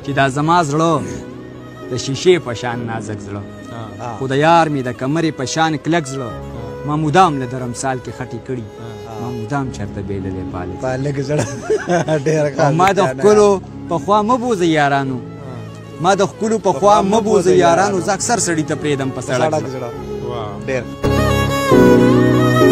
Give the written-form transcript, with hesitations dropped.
چې دا زما زړه د شیشې په شان نازک زړه خو د یار مې د کمرې په شان کلک زړه ما مدام له درمسال کې خټې کړي ما مدام چېرته بېللی پالک زړه ډېر او ما د ښکلو پخوا مه بوځئ یارانو ما د ښکلو پخوا مه بوځئ یارانو زه اکثر سړي ته پرېږدم په سړک زړه ډېر